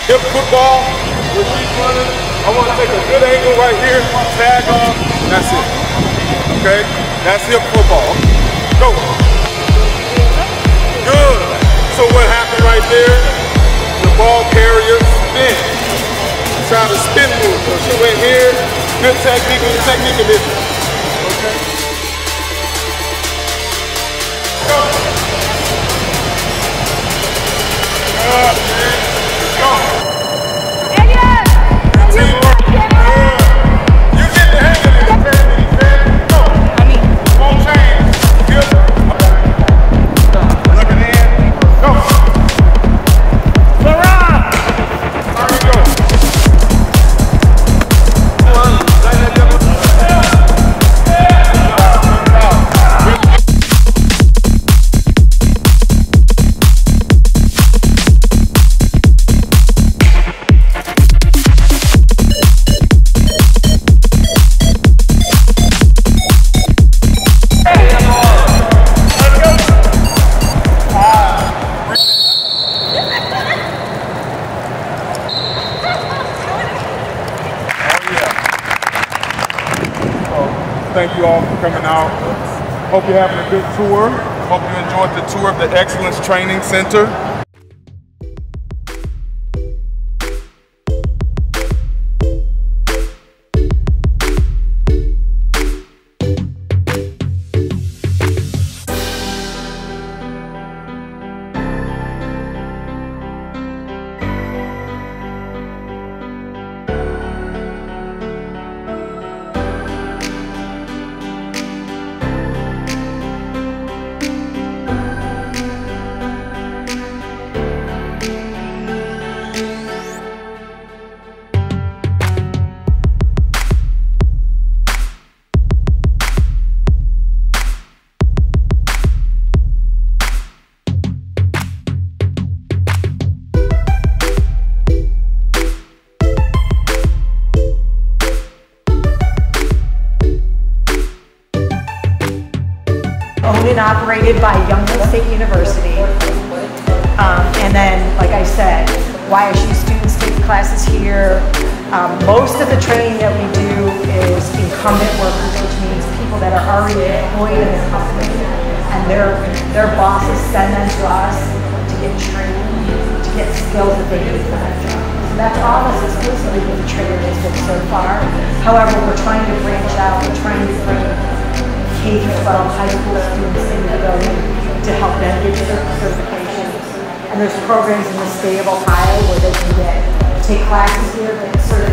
Hip football, with she's running. I want to take a good angle right here, tag on, that's it. Okay? That's hip football. Go. Good. So what happened right there? The ball carrier spin. Try to spin move. So she went here. Good technique in this. Okay. Go. Good, man. Go. Teamwork. Good. You get the hang of this. Go. Won't change. Good. Looking in. Go. Sarah. There we go. Thank you all for coming out. Hope you're having a good tour. Hope you enjoyed the tour of the Excellence Training Center. Owned and operated by Youngstown State University. And then, like I said, YSU students take classes here. Most of the training that we do is incumbent workers, which means people that are already employed in the company, and their bosses send them to us to get trained, to get skills that they need for that job. So that's almost exclusively what the training has been so far. However, we're trying to branch out. We're trying to bring K-12 high school students in the building to help them get certifications. And there's programs in the state of Ohio where they can take classes here, get certifications.